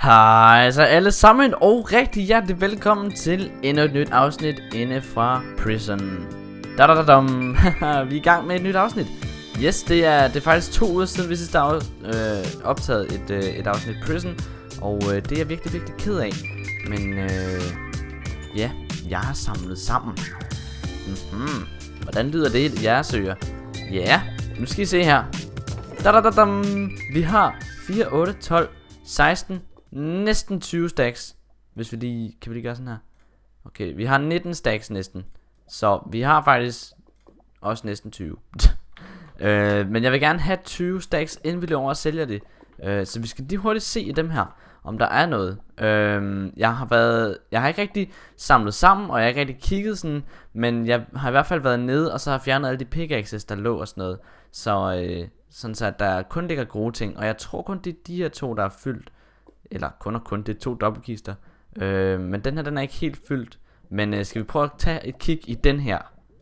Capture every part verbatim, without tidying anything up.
Hej så alle sammen, og rigtig hjertelig velkommen til endnu et nyt afsnit inde fra Prison. Da da da dum. Vi er i gang med et nyt afsnit. Yes, det er, det er faktisk to uger siden vi sidste af, øh, optaget et, øh, et afsnit Prison. Og øh, det er jeg virkelig, virkelig ked af. Men øh, ja, jeg har samlet sammen. Mm-hmm. Hvordan lyder det, jeg søger? Ja, yeah. Nu skal I se her. Da da da dum. Vi har fire, otte, tolv, seksten, næsten tyve stacks. Hvis vi lige, kan vi lige gøre sådan her? Okay, vi har nitten stacks næsten. Så vi har faktisk også næsten tyve. øh, Men jeg vil gerne have tyve stacks, inden vi løber over og sælger det. øh, Så vi skal lige hurtigt se i dem her, om der er noget. øh, Jeg har været, jeg har ikke rigtig samlet sammen, og jeg har ikke rigtig kigget sådan. Men jeg har i hvert fald været nede, og så har jeg fjernet alle de pickaxes, der lå og sådan noget. Så øh, sådan så at der kun ligger gode ting. Og jeg tror kun det er de her to, der er fyldt. Eller kun og kun, det er to dobbeltkister. øh, Men den her, den er ikke helt fyldt. Men øh, skal vi prøve at tage et kig i den her?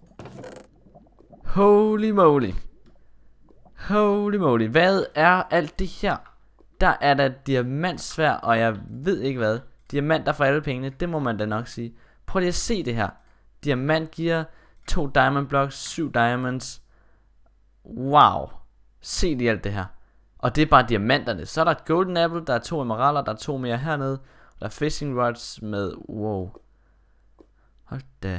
Holy moly. Holy moly. Hvad er alt det her? Der er der diamantsvær, og jeg ved ikke hvad. Diamanter for alle pengene, det må man da nok sige. Prøv lige at se det her. Diamant giver to diamond blocks, syv diamonds. Wow. Se lige alt det her. Og det er bare diamanterne. Så er der et golden apple, der er to emeralder, der er to mere hernede. Der er fishing rods med, wow. Hold da.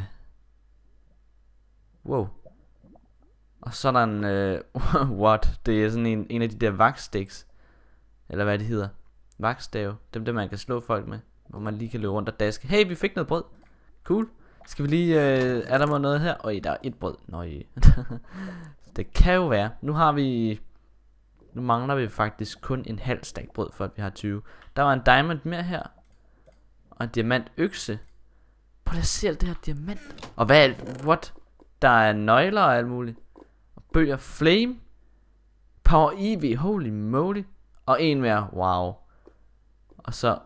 Wow. Og så er der en, øh, what? Det er sådan en, en af de der vaksticks. Eller hvad det hedder. Vaksstave. Dem der man kan slå folk med. Hvor man lige kan løbe rundt og daske. Hey, vi fik noget brød. Cool. Skal vi lige, øh, er der noget her? Øj, der er et brød. Nøj. Det kan jo være. Nu har vi, nu mangler vi faktisk kun en halv stak brød, for at vi har tyve. Der var en diamond mere her. Og en diamant økse. Prøv at se alt det her diamant. Og hvad er alt? What? Der er nøgler og alt muligt. Og bøger. Flame. Power E V. Holy moly. Og en mere. Wow. Og så,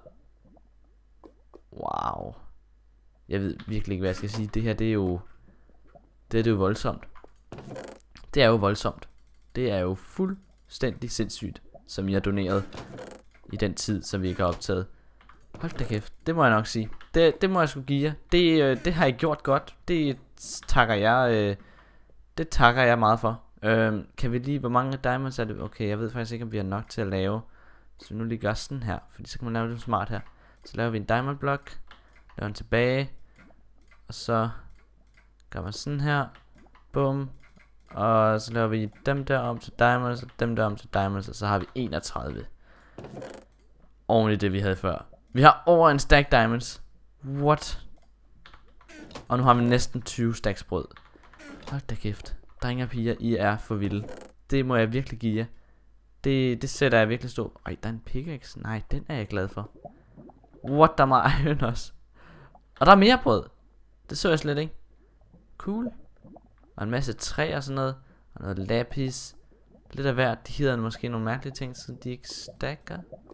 wow. Jeg ved virkelig ikke hvad jeg skal sige. Det her det er jo, det er det jo voldsomt. Det er jo voldsomt. Det er jo fuldstændig sindssygt, som I har doneret i den tid, som vi ikke har optaget. Hold da kæft, det må jeg nok sige. Det, det må jeg sgu give jer. Det, øh, det har I gjort godt. Det takker jeg øh, Det takker jeg meget for. øh, Kan vi lige, hvor mange diamonds er det? Okay, jeg ved faktisk ikke om vi har nok til at lave. Så nu lige gør sådan her, fordi så kan man lave det smart her. Så laver vi en diamond block. Laver den tilbage. Og så gør man sådan her. Bum. Og så laver vi dem der om til diamonds, og dem der om til diamonds, og så har vi enogtredive. Oven i det vi havde før. Vi har over en stack diamonds. What? Og nu har vi næsten tyve stacks brød. Hold da kæft. Drenge og piger, I er for vilde. Det må jeg virkelig give jer. Det, det sætter jeg virkelig stor. Ej, der er en pickaxe. Nej, den er jeg glad for. What, der er meget iron også. Og der er mere brød. Det så jeg slet ikke. Cool. Og en masse træ og sådan noget. Og noget lapis. Lidt af hvert. De hedder måske nogle mærkelige ting, så de ikke stacker.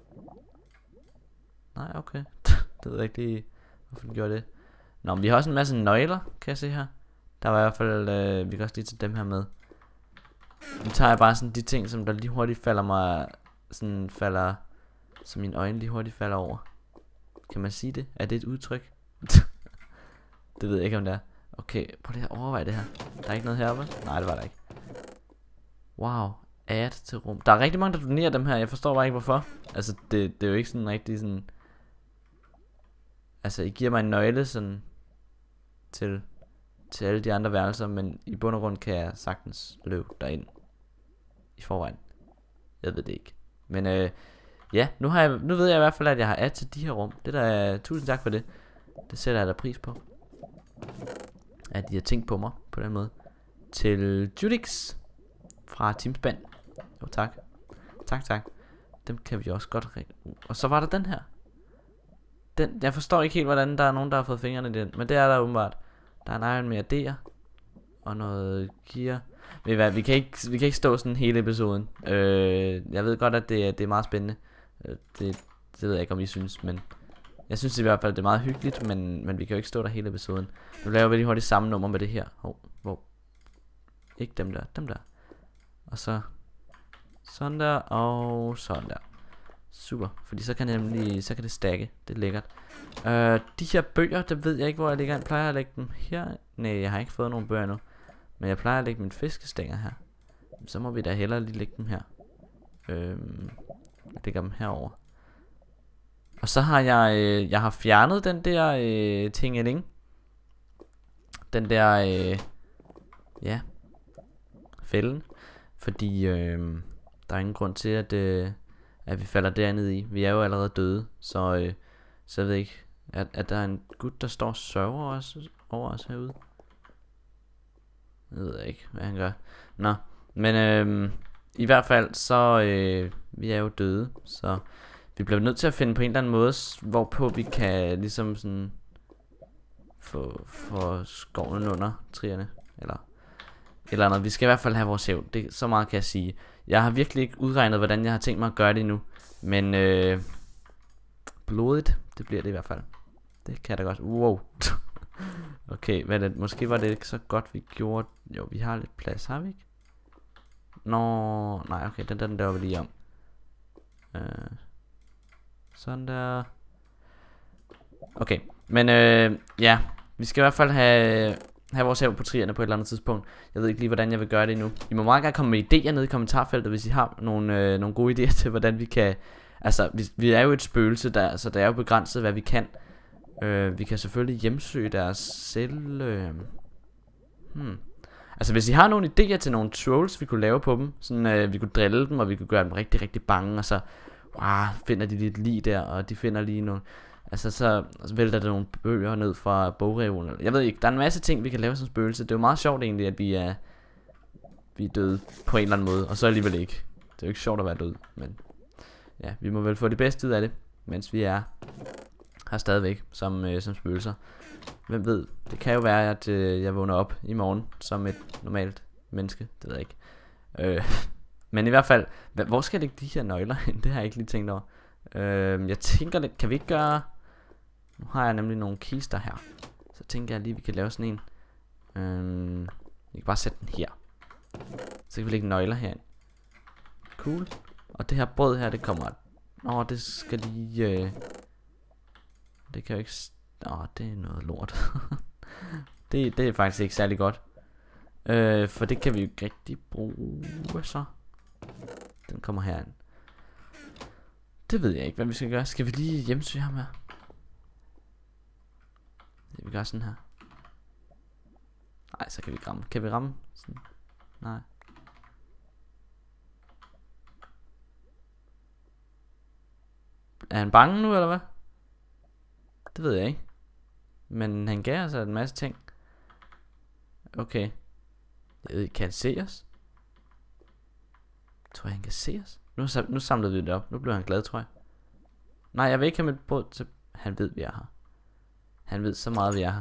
Nej, okay. Det ved jeg ikke lige, hvorfor de gjorde det. Nå, men vi har også en masse nøgler, kan jeg se her. Der var i hvert fald, øh, vi kan også lige tage dem her med. Nu tager jeg bare sådan de ting, som der lige hurtigt falder mig, sådan falder, som mine øjne lige hurtigt falder over. Kan man sige det? Er det et udtryk? Det ved jeg ikke om det er. Okay, prøv lige at overveje det her. Der er ikke noget heroppe? Nej, det var der ikke. Wow, add til rum. Der er rigtig mange, der donerer dem her. Jeg forstår bare ikke hvorfor. Altså, det, det er jo ikke sådan rigtig sådan. Altså, I giver mig en nøgle sådan til, til alle de andre værelser, men i bund og grund kan jeg sagtens løbe derind i forvejen. Jeg ved det ikke. Men øh, ja, nu, har jeg, nu ved jeg i hvert fald, at jeg har add til de her rum. Det der, tusind tak for det. Det sætter jeg da pris på, at I har tænkt på mig på den måde. Til Judix fra Teamspan. Jo, tak. Tak, tak. Dem kan vi også godt rigtig. Og så var der den her. Den, jeg forstår ikke helt, hvordan der er nogen, der har fået fingrene i den. Men det er der åbenbart. Der er en iron med D'er. Og noget gear. Ved I hvad, vi kan ikke, vi kan ikke stå sådan hele episoden. øh, Jeg ved godt, at det, det er meget spændende. det, det ved jeg ikke, om I synes. Men jeg synes i hvert fald, det er meget hyggeligt. Men, men vi kan jo ikke stå der hele episoden. Nu laver vi lige hurtigt samme nummer med det her. Hov, hvor? Ikke dem der, dem der. Og så sådan der, og sådan der. Super, fordi så kan, nemlig, så kan det stacke. Det er lækkert. øh, De her bøger, der ved jeg ikke hvor jeg lægger. Jeg plejer at lægge dem her. Nej, jeg har ikke fået nogen bøger nu. Men jeg plejer at lægge mine fiskestænger her. Så må vi da hellere lige lægge dem her. øhm, Jeg lægger dem herover. Og så har jeg øh, Jeg har fjernet den der øh, tingeling. Den der øh, ja, fælden. Fordi øh, der er ingen grund til at øh, at vi falder dernede i. Vi er jo allerede døde. Så øh, Så jeg ved ikke, at, at der er en gut der står og sørger os, over os herude. Jeg ved ikke hvad han gør. Nå, men øh, i hvert fald så øh, vi er jo døde. Så vi bliver nødt til at finde på en eller anden måde, hvorpå vi kan ligesom sådan få, få skoven under træerne. Eller eller andet. Vi skal i hvert fald have vores hævn. Det, så meget kan jeg sige. Jeg har virkelig ikke udregnet hvordan jeg har tænkt mig at gøre det endnu. Men øh, blodigt, det bliver det i hvert fald. Det kan jeg da godt. Wow. Okay, hvad det, måske var det ikke så godt vi gjorde. Jo, vi har lidt plads, har vi ikke? Nå, nej, okay, den der, den der var lige om. øh, Sådan der. Okay, men øh, ja, vi skal i hvert fald have have vores hav på træerne på et eller andet tidspunkt. Jeg ved ikke lige hvordan jeg vil gøre det nu. I må meget gerne komme med idéer nede i kommentarfeltet, hvis I har nogle, øh, nogle gode idéer til hvordan vi kan. Altså vi, vi er jo et spøgelse der, så det er jo begrænset hvad vi kan. øh, Vi kan selvfølgelig hjemsøge deres selv. øh. hmm. Altså hvis I har nogle idéer til nogle trolls vi kunne lave på dem, sådan øh, vi kunne drille dem og vi kunne gøre dem rigtig rigtig bange. Og så wow, finder de lidt lige der, og de finder lige nogle. Altså så vælter der nogle bøger ned fra bogreolen. Jeg ved ikke, der er en masse ting vi kan lave som spøgelse. Det er jo meget sjovt egentlig at vi er Vi er døde på en eller anden måde. Og så alligevel ikke. Det er jo ikke sjovt at være død. Men ja, vi må vel få det bedste ud af det, mens vi er her stadigvæk som, øh, som spøgelser. Hvem ved, det kan jo være at øh, jeg vågner op i morgen som et normalt menneske. Det ved jeg ikke. øh, Men i hvert fald, hvor skal jeg lægge de her nøgler hen? Det har jeg ikke lige tænkt over. øh, Jeg tænker lidt, kan vi ikke gøre. Nu har jeg nemlig nogle kister her. Så tænker jeg lige vi kan lave sådan en. øh, Vi kan bare sætte den her. Så kan vi lægge nøgler herind. Cool. Og det her brød her, det kommer. Nå, det skal lige øh... Det kan jo ikke. Nå, det er noget lort. det, det er faktisk ikke særlig godt. øh, For det kan vi jo ikke rigtig bruge. Så den kommer herind. Det ved jeg ikke hvad vi skal gøre. Skal vi lige hjemsøge ham her? Vi gør sådan her. Nej, så kan vi ramme. Kan vi ramme sådan? Nej. Er han bange nu eller hvad? Det ved jeg ikke. Men han gav os en masse ting. Okay. Jeg ved ikke, kan han se os? Tror jeg han kan se os? Nu, nu samlede vi det op. Nu blev han glad, tror jeg. Nej, jeg vil ikke have mit brød til. Han ved vi er her. Han ved så meget vi er her.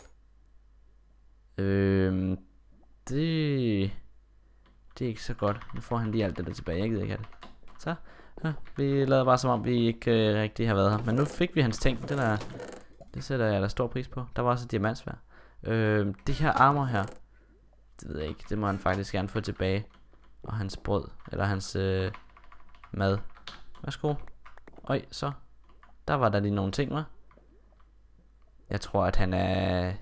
Øhm Det Det er ikke så godt. Nu får han lige alt det der tilbage. Jeg gider ikke have det. Så ja, vi lavede bare som om vi ikke øh, rigtig har været her. Men nu fik vi hans ting. Det der, det sætter jeg der stor pris på. Der var også et diamantsværd. øh, Det her armor her, det ved jeg ikke. Det må han faktisk gerne få tilbage. Og hans brød. Eller hans øh, mad. Værsgo. Øj, så der var der lige nogle ting, hva'? Jeg tror at han er.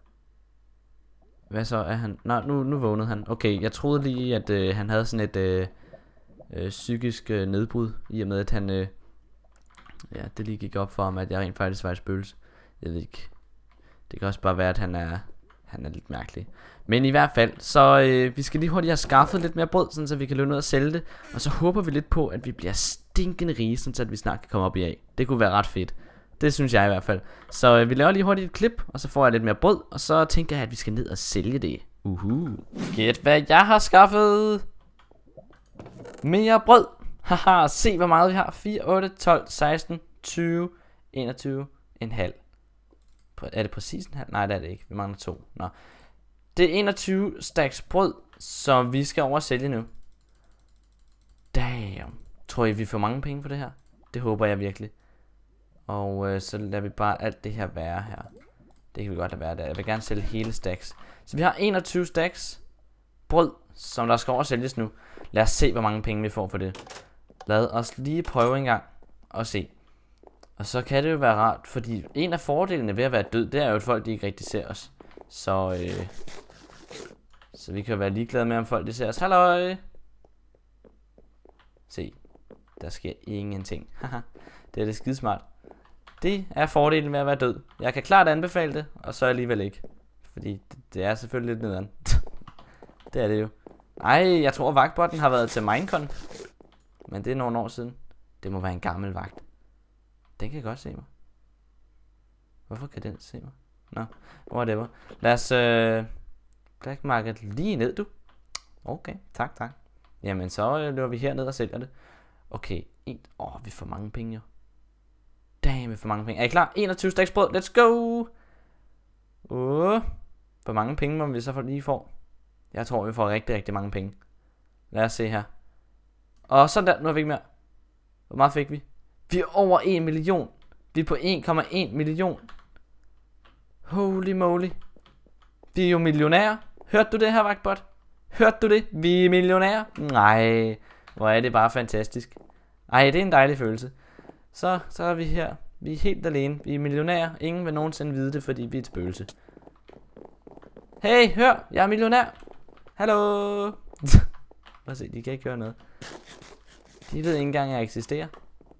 Hvad så er han? Nå, nu, nu vågnede han. Okay, jeg troede lige at øh, han havde sådan et øh, øh, psykisk øh, nedbrud. I og med at han øh, ja, det lige gik op for ham at jeg rent faktisk var et spøgelse. Jeg ved ikke. Det kan også bare være at han er Han er lidt mærkelig. Men i hvert fald så øh, vi skal lige hurtigt have skaffet lidt mere brød, sådan så vi kan løbe ud og sælge det. Og så håber vi lidt på at vi bliver stinkende rige, sådan så at vi snart kan komme op i A. Det kunne være ret fedt. Det synes jeg i hvert fald. Så øh, vi laver lige hurtigt et klip, og så får jeg lidt mere brød. Og så tænker jeg at vi skal ned og sælge det. Uhu. Gæt hvad jeg har skaffet. Mere brød. Haha, se hvor meget vi har. fire, otte, tolv, seksten, tyve, enogtyve, en halv. Er det præcis en halv? Nej, det er det ikke. Vi mangler to. Nå. Det er enogtyve stacks brød, som vi skal over og sælge nu. Damn. Tror I vi får mange penge for det her? Det håber jeg virkelig. Og øh, så lader vi bare alt det her være her. Det kan vi godt lade være der. Jeg vil gerne sælge hele stacks. Så vi har enogtyve stacks brød, som der skal over sælges nu. Lad os se hvor mange penge vi får for det. Lad os lige prøve en gang. at se. Og så kan det jo være rart, fordi en af fordelene ved at være død, det er jo, at folk de ikke rigtig ser os. Så, øh, så vi kan jo være ligeglade med, om folk de ser os. Halløj! Se, der sker ingenting. Haha, det er det skidesmart. Det er fordelen ved at være død. Jeg kan klart anbefale det, og så alligevel ikke. Fordi det, det er selvfølgelig lidt nederen. Det er det jo. Ej, jeg tror vagtbotten har været til Minecon. Men det er nogle år siden. Det må være en gammel vagt. Den kan godt se mig. Hvorfor kan den se mig? Nå, whatever. Lad os øh, black market lige ned, du. Okay, tak, tak. Jamen, så øh, løber vi herned og sælger det. Okay, en... Åh, oh, vi får mange penge jo. Damn, vi får mange penge. Er I klar? enogtyve stacks brød, let's go! Uh, hvor mange penge må vi så for lige få? Jeg tror, vi får rigtig, rigtig mange penge. Lad os se her. Og sådan der, nu har vi ikke mere. Hvor meget fik vi? Vi er over en million. Vi er på en komma en million. Holy moly. Vi er jo millionærer. Hørte du det her, vagtbot? Hørte du det? Vi er millionærer. Nej, hvor er det bare fantastisk. Ej, det er en dejlig følelse. Så, så er vi her. Vi er helt alene. Vi er millionærer. Ingen vil nogensinde vide det, fordi vi er et spøgelse. Hey, hør. Jeg er millionær. Hallo. Prøv at se, de kan ikke høre noget. De ved ikke engang, at jeg eksisterer.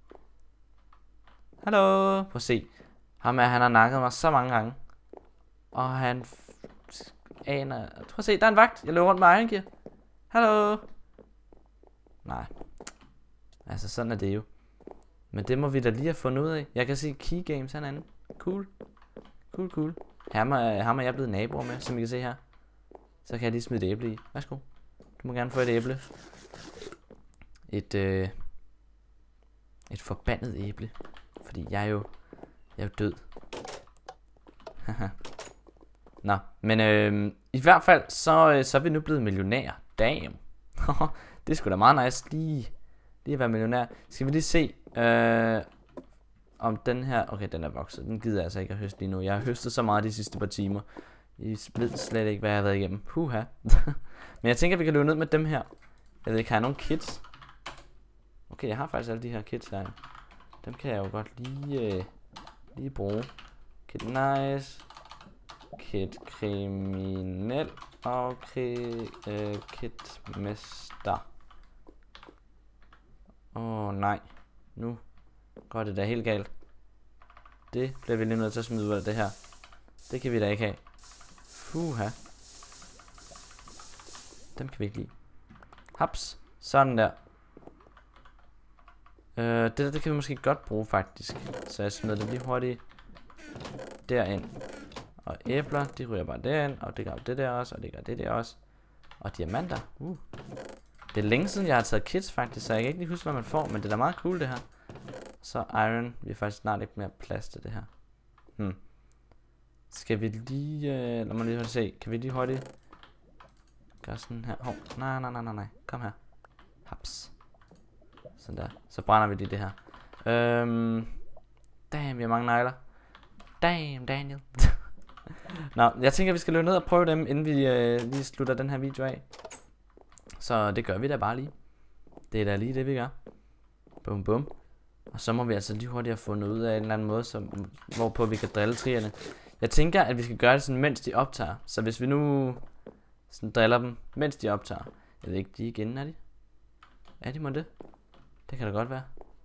Hallo. Prøv at se. Ham er, han har nakket mig så mange gange. Og han aner... Prøv at se, der er en vagt. Jeg løber rundt med Iron Gear. Hallo. Nej. Altså, sådan er det jo. Men det må vi da lige have fundet ud af. Jeg kan se Key Games herinde. Cool. Cool, cool. Ham er, ham er jeg blevet naboer med, som I kan se her. Så kan jeg lige smide et æble i. Værsgo. Du må gerne få et æble. Et, øh, et forbandet æble. Fordi jeg er jo, jeg er jo død. Nå, men øh, i hvert fald, så, øh, så er vi nu blevet millionærer. Damn. Det er sgu da meget nice lige, lige at være millionær. Skal vi lige se, øh, om den her... Okay, den er vokset. Den gider jeg altså ikke at høste lige nu. Jeg har høstet så meget de sidste par timer. I ved slet ikke, hvad jeg har været igennem. Huha. Men jeg tænker, at vi kan løbe ned med dem her. Jeg ved ikke, har jeg nogle kits? Okay, jeg har faktisk alle de her kits her. Dem kan jeg jo godt lige, øh, lige bruge. Kit nice. Kit kriminel. Og kri, øh, kit mester. Åh oh, nej. Nu går det da helt galt. Det bliver vi lige nødt til at smide ud af det her. Det kan vi da ikke have. Fuha. Dem kan vi ikke lide. Haps. Sådan der. Øh, det der, det kan vi måske godt bruge faktisk. Så jeg smider det lige hurtigt derind. Og æbler, de ryger bare derind. Og det gør det der også, og det gør det der også. Og diamanter. Uh. Det er længe siden jeg har taget kits faktisk, så jeg kan ikke lige huske hvad man får. Men det er da meget cool det her. Så iron, vi har faktisk snart ikke mere plads til det her. Hmm. Skal vi lige, øh, lad mig lige se, kan vi lige hurtigt gøre sådan her. Hov, nej, nej, nej, nej, nej, kom her. Haps. Sådan der, så brænder vi lige det her. Øhm, damn, vi har mange negler. Damn, Daniel. Nå, jeg tænker vi skal løbe ned og prøve dem, inden vi øh, lige slutter den her video af. Så det gør vi da bare lige. Det er da lige det vi gør. Bum bum. Og så må vi altså lige hurtigt have fundet ud af en eller anden måde, som, hvorpå vi kan drille trierne. Jeg tænker, at vi skal gøre det sådan, mens de optager. Så hvis vi nu sådan driller dem, mens de optager. Jeg ved ikke, de igen er de? Er de må det? Det kan da godt være.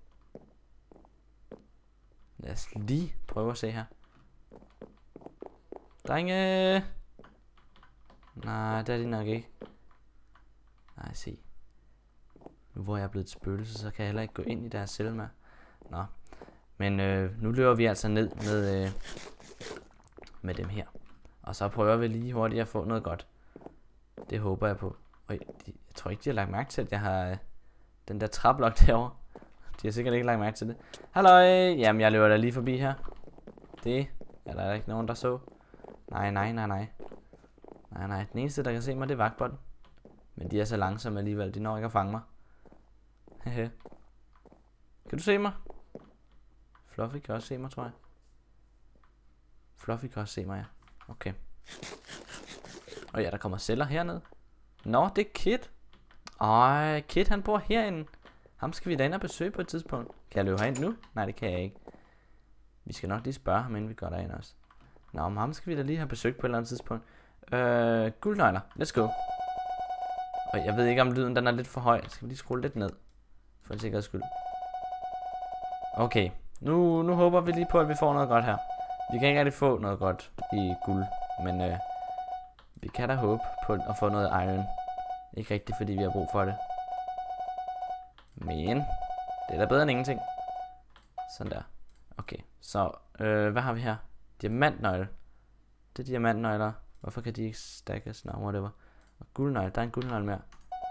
Lad os lige prøve at se her. Drenge! Nej, det er de nok ikke. Nej, se. Nu hvor jeg er blevet et spøgelse, så kan jeg heller ikke gå ind i deres celle med. Nå. Men øh, nu løber vi altså ned med, øh, med dem her. Og så prøver vi lige hurtigt at få noget godt. Det håber jeg på. Øj, de, jeg tror ikke, de har lagt mærke til, at jeg har øh, den der traplok derovre. De har sikkert ikke lagt mærke til det. Halløj! Jamen, jeg løber da lige forbi her. Det er der ikke nogen, der så. Nej, nej, nej, nej. Nej, nej. Den eneste, der kan se mig, det er vagtbotten. Men de er så langsomme alligevel. De når ikke at fange mig. Hehe. Kan du se mig? Fluffy kan også se mig, tror jeg. Fluffy kan også se mig, ja. Okay. Og ja, der kommer celler hernede. Nå, det er Kit. Ej, Kit han bor herinde. Ham skal vi da ind og besøge på et tidspunkt. Kan jeg løbe herind nu? Nej, det kan jeg ikke. Vi skal nok lige spørge ham, inden vi går derind også. Nå, men ham skal vi da lige have besøgt på et eller andet tidspunkt. Øh, guldnøgler. Let's go. Og jeg ved ikke, om lyden den er lidt for høj. Skal vi lige skrue lidt ned? For en sikkerheds skyld. Okay. Nu, nu håber vi lige på, at vi får noget godt her. Vi kan ikke rigtig få noget godt i guld. Men øh, vi kan da håbe på at få noget iron. Ikke rigtigt, fordi vi har brug for det. Men det er da bedre end ingenting. Sådan der. Okay, så øh, hvad har vi her? Diamantnøgle. Det er diamantnøgler. Hvorfor kan de ikke stackes? No, whatever. Og guldnøgle, der er en guldnøgle mere.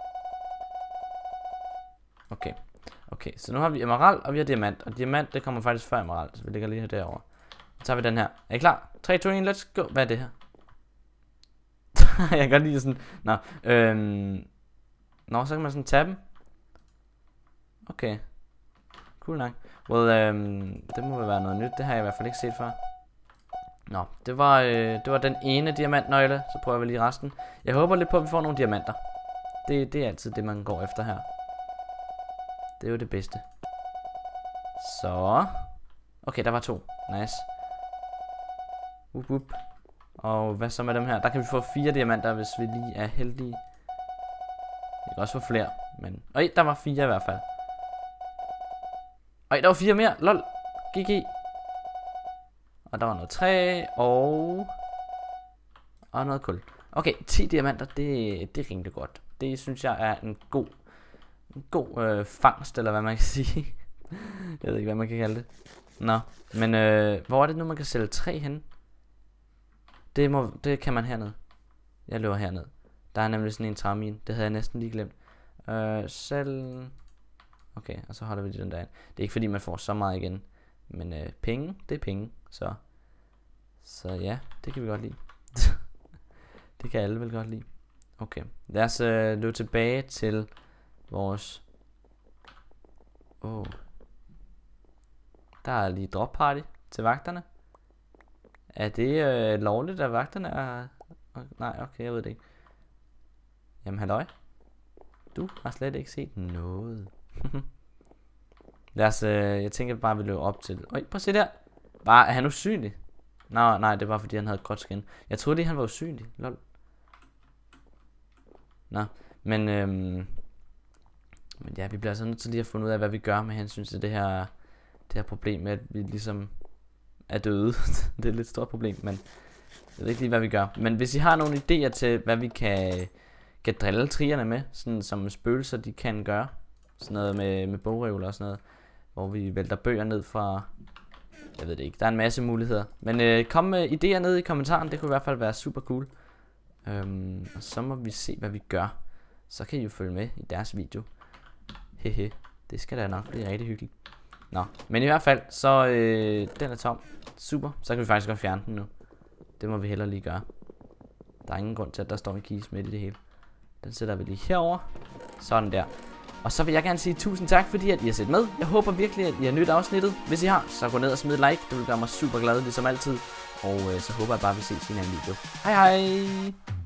Okay. Okay, så nu har vi emerald, og vi har diamant. Og diamant, det kommer faktisk før emerald, så vi ligger lige her derovre. Så tager vi den her. Er I klar? tre, to, et, let's go. Hvad er det her? Jeg kan godt lide sådan. Nå, øhm. Nå, så kan man sådan tage dem. Okay. Cool nok. Well, øhm, det må være noget nyt. Det har jeg i hvert fald ikke set før. Nå, det var, øh, det var den ene diamantnøgle. Så prøver vi lige resten. Jeg håber lidt på, at vi får nogle diamanter. Det, det er altid det, man går efter her. Det er jo det bedste. Så. Okay, der var to. Nice. Up, up. Og hvad så med dem her? Der kan vi få fire diamanter, hvis vi lige er heldige. Vi kan også få flere, men... Øj, der var fire i hvert fald. Øj, der var fire mere. Lol. G G. Og der var noget træ, og... Og noget kul. Okay, ti diamanter, det, det er rimelig godt. Det synes jeg er en god... En god øh, fangst, eller hvad man kan sige. Jeg ved ikke, hvad man kan kalde det. Nå, men øh, hvor er det nu, man kan sælge træ hen? Det, må, det kan man hernede. Jeg løber herned. Der er nemlig sådan en træmine. Det havde jeg næsten lige glemt. Øh, selv... Okay, og så holder vi den der ind. Det er ikke fordi, man får så meget igen. Men øh, penge, det er penge. Så, så ja, det kan vi godt lide. Det kan alle vel godt lide. Okay, lad os øh, løbe tilbage til vores... Åh. Oh. Der er lige drop party til vagterne. Er det øh, lovligt, at vagterne er... Nej, okay, jeg ved det ikke. Jamen, halløj. Du har slet ikke set noget. Lad os, øh, jeg tænker bare, vi løber op til... Øj, prøv at se der. Bare, er han usynlig? Nå, nej, det var fordi, han havde et godt skin. Jeg troede lige, han var usynlig. Lol. Nå, men... Øhm, men ja, vi bliver altså nødt til lige at finde ud af, hvad vi gør med hensyn til det her, det her problem med, at vi ligesom er døde. Det er et lidt stort problem, men jeg ved ikke lige, hvad vi gør. Men hvis I har nogle idéer til, hvad vi kan, kan drille trierne med, sådan som spøgelser de kan gøre, sådan noget med, med bogreoler og sådan noget, hvor vi vælter bøger ned fra, jeg ved det ikke, der er en masse muligheder. Men øh, kom med idéer ned i kommentaren, det kunne i hvert fald være super cool. Øhm, og så må vi se, hvad vi gør. Så kan I jo følge med i deres video. Hehe, det skal da nok blive rigtig hyggeligt. Nå, men i hvert fald, så øh, den er tom. Super, så kan vi faktisk godt fjerne den nu. Det må vi hellere lige gøre. Der er ingen grund til, at der står en keys midt i det hele. Den sætter vi lige herover. Sådan der. Og så vil jeg gerne sige tusind tak, fordi at I har set med. Jeg håber virkelig, at I har nydt afsnittet. Hvis I har, så gå ned og smid et like. Det vil gøre mig super glad, ligesom altid. Og øh, så håber jeg bare, at vi ses i en anden video. Hej hej!